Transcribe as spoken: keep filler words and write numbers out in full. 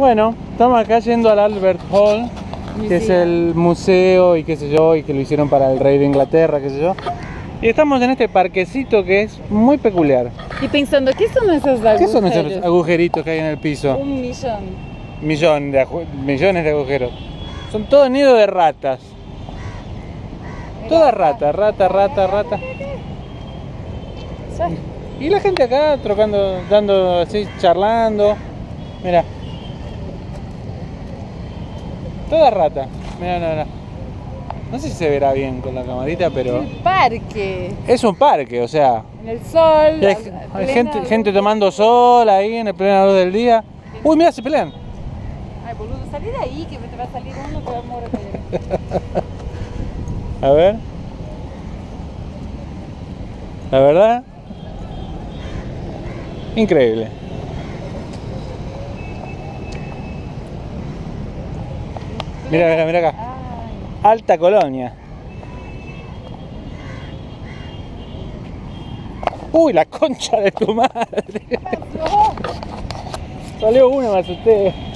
Bueno, estamos acá yendo al Albert Hall, que es el museo y qué sé yo, y que lo hicieron para el rey de Inglaterra, qué sé yo. Y estamos en este parquecito que es muy peculiar. Y pensando, ¿qué son esos agujeros? ¿Qué son esos agujeritos que hay en el piso? Un millón. Millón de millones de agujeros. Son todos nidos de ratas. Todas ratas, rata, rata, rata. Y la gente acá trocando, dando así, charlando. Mira. Toda rata. Mira, mira, mira. No sé si se verá bien con la camarita, pero... Un parque. Es un parque, o sea... En el sol. Hay, hay gente, gente tomando sol ahí en el pleno luz del día. Uy, mira, se pelean. Ay, boludo, salí de ahí que te va a salir uno que va a morir. A ver. La verdad... Increíble. Mira, mira, mira acá. Alta Colonia. Uy, la concha de tu madre. Salió una, me asusté.